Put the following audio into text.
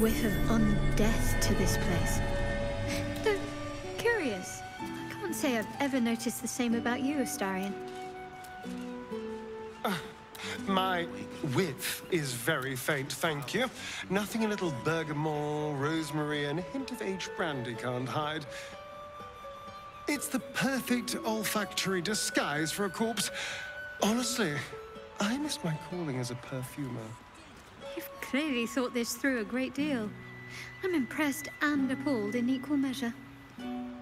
whiff of undeath to this place. Though, curious. I can't say I've ever noticed the same about you, Astarion. My whiff is very faint, thank you. Nothing a little bergamot, rosemary, and a hint of aged brandy can't hide. It's the perfect olfactory disguise for a corpse. Honestly, I miss my calling as a perfumer. You've clearly thought this through a great deal. I'm impressed and appalled in equal measure.